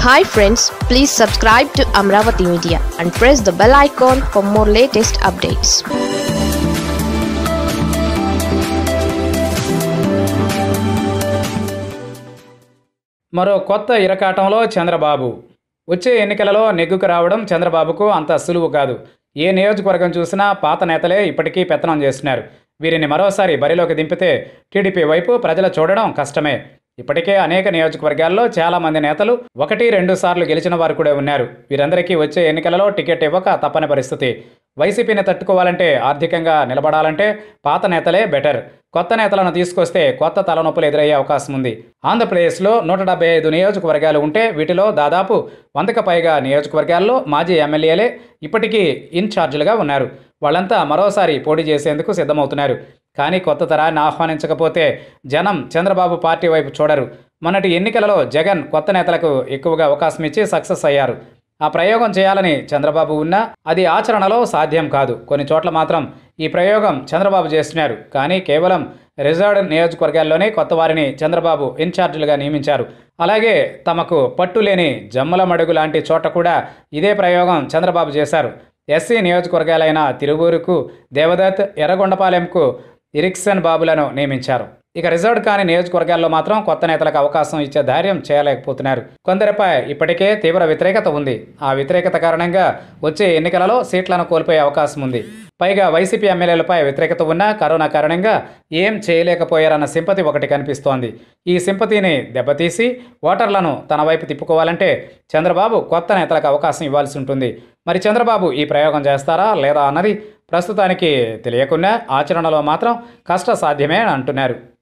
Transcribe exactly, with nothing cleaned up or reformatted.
Hi friends, please subscribe to Amaravathi Media and press the bell icon for more latest updates. మరో కొత్త ఇరకాటంలో చంద్రబాబు. వచ్చే ఎన్నికలలో నెగ్గుకు రావడం చంద్రబాబుకు అంత సులువు కాదు. ఏ నియోజకవర్గం చూసినా పాత నేతలే ఇప్పటికీ పెత్తనం చేస్తున్నారు. వీరిని మరోసారి బరిలోకి దింపితే టీడీపీ వైపు ప్రజలు చూడడం కష్టమే. ఇప్పటికే అనేక నియోజకవర్గాల్లో చాలామంది నేతలు ఒకటి రెండు సార్లు గెలిచిన వారు కూడా ఉన్నారు. వీరందరికీ వచ్చే ఎన్నికలలో టికెట్ ఇవ్వక తప్పని పరిస్థితి. వైసీపీని తట్టుకోవాలంటే, ఆర్థికంగా నిలబడాలంటే పాత నేతలే బెటర్. కొత్త నేతలను తీసుకొస్తే కొత్త తలనొప్పులు ఎదురయ్యే అవకాశం ఉంది. ఆంధ్రప్రదేశ్లో నూట డెబ్బై ఐదు నియోజకవర్గాలు ఉంటే వీటిలో దాదాపు వందకు పైగా నియోజకవర్గాల్లో మాజీ ఎమ్మెల్యేలే ఇప్పటికీ ఇన్ఛార్జీలుగా ఉన్నారు. వాళ్ళంతా మరోసారి పోటీ చేసేందుకు సిద్ధమవుతున్నారు. కానీ కొత్త తరాన్ని ఆహ్వానించకపోతే జనం చంద్రబాబు పార్టీ వైపు చూడరు. మొన్నటి ఎన్నికలలో జగన్ కొత్త నేతలకు ఎక్కువగా అవకాశం ఇచ్చి సక్సెస్ అయ్యారు. ఆ ప్రయోగం చేయాలని చంద్రబాబు ఉన్నా అది ఆచరణలో సాధ్యం కాదు. కొన్ని చోట్ల మాత్రం ఈ ప్రయోగం చంద్రబాబు చేస్తున్నారు. కానీ కేవలం రిజర్వ్డ్ నియోజకవర్గాల్లోనే కొత్త వారిని చంద్రబాబు ఇన్ఛార్జీలుగా నియమించారు. అలాగే తమకు పట్టు లేని జమ్మల మడుగు లాంటి చోట కూడా ఇదే ప్రయోగం చంద్రబాబు చేశారు. ఎస్సీ నియోజకవర్గాలైన తిరువూరుకు దేవదత్, ఎర్రగొండపాలెంకు ఇరిక్సన్ బాబులను నియమించారు. ఇక రిజర్వ్డ్ కాని నియోజకవర్గాల్లో మాత్రం కొత్త నేతలకు అవకాశం ఇచ్చే ధైర్యం చేయలేకపోతున్నారు. కొందరిపై ఇప్పటికే తీవ్ర వ్యతిరేకత ఉంది. ఆ వ్యతిరేకత కారణంగా వచ్చే ఎన్నికలలో సీట్లను కోల్పోయే అవకాశం ఉంది. పైగా వైసీపీ ఎమ్మెల్యేలపై వ్యతిరేకత ఉన్నా కరోనా కారణంగా ఏం చేయలేకపోయారన్న సింపతి ఒకటి కనిపిస్తోంది. ఈ సింపతిని దెబ్బతీసి ఓటర్లను తన వైపు తిప్పుకోవాలంటే చంద్రబాబు కొత్త నేతలకు అవకాశం ఇవ్వాల్సి ఉంటుంది. మరి చంద్రబాబు ఈ ప్రయోగం చేస్తారా లేదా అన్నది ప్రస్తుతానికి తెలియకున్నా ఆచరణలో మాత్రం కష్టసాధ్యమే అంటున్నారు.